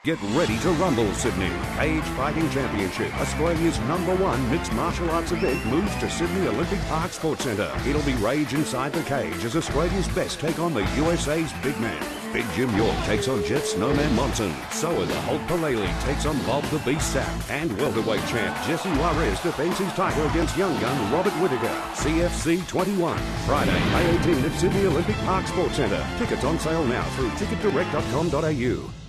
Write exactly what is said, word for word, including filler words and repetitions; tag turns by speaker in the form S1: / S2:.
S1: Get ready to rumble, Sydney. Cage Fighting Championship, Australia's number one mixed martial arts event, moves to Sydney Olympic Park Sports Centre. It'll be rage inside the cage as Australia's best take on the U S A's big man. Big Jim York takes on Jet Snowman Monson. So the Hulk Palele takes on Bob the Beast Sapp. And welterweight champ Jesse Juarez defends his title against young gun Robert Whittaker. C F C twenty-one, Friday, May eighteenth at Sydney Olympic Park Sports Centre. Tickets on sale now through ticket direct dot com dot a u.